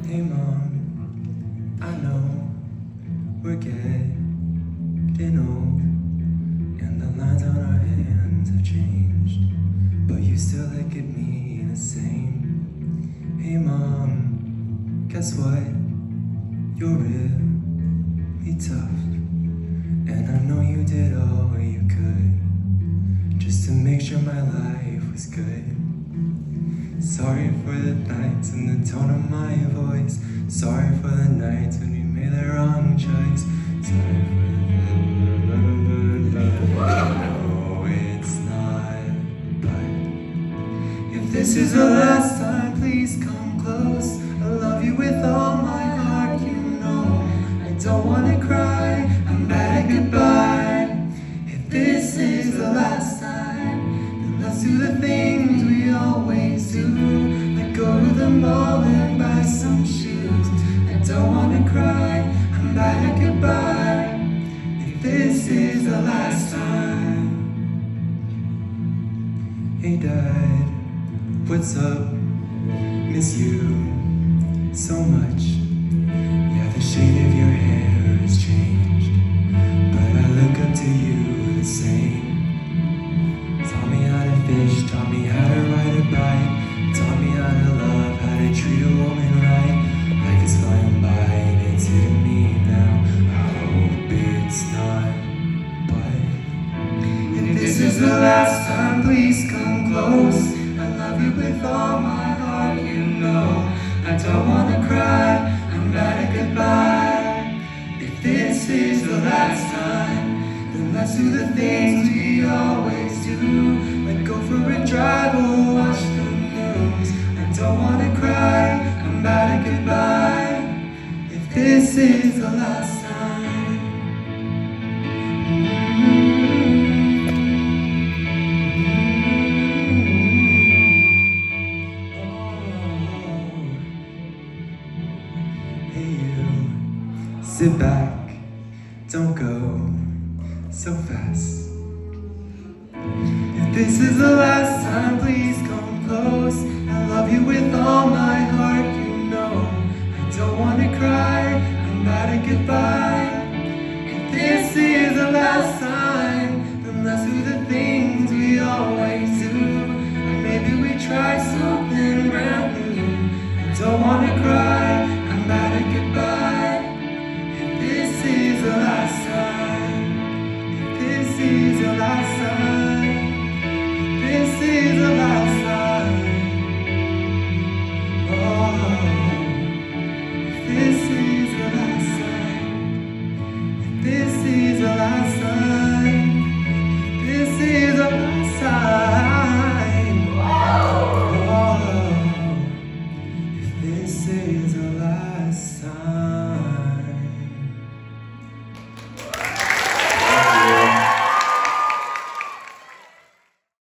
Hey mom, I know we're getting old, and the lines on our hands have changed, but you still look at me the same. Hey mom, guess what? You're really tough, and I know you did all you could just to make sure my life was good. Sorry for the nights and the tone of my voice. Sorry for the nights when we made the wrong choice. Sorry for the no, it's not. But if this is the last time, please come close. I love you with all my heart, you know. I don't wanna cry, I'm bad at goodbye. If this is the last time, then let's do the things we always do. Like go to the mall and buy some shoes. I don't wanna cry, I'm bad at goodbye. If this is the last time. Hey dad, what's up? Miss you so much. Yeah, the shade of your hair has changed, but I look up to you the same. Taught me how to fish, taught me how to ride a bike, taught me how to love, how to treat a woman right. Like it's flying by and it's hitting me now. I hope it's not, but if this is the last time, please come close. I love you with all my heart, you know. I don't wanna cry, I'm bad at goodbye. If this is the last time, then let's do the things we always do. Like go for a drive or watch the news. I don't wanna cry, I'm bad at goodbye. If this is the last time. Sit back, don't go so fast. If this is the last time, please come close. I love you with all my heart, you know. I don't wanna cry, I'm bad at goodbye. If this is the last time, then let's do the things we always do. Or maybe we try something brand new. I don't wanna cry, I'm bad at goodbye. This is the last time. This is the last time. This is the last time. Oh, this is the last time. This is the last time. This is the last time. Oh, if this is the last time.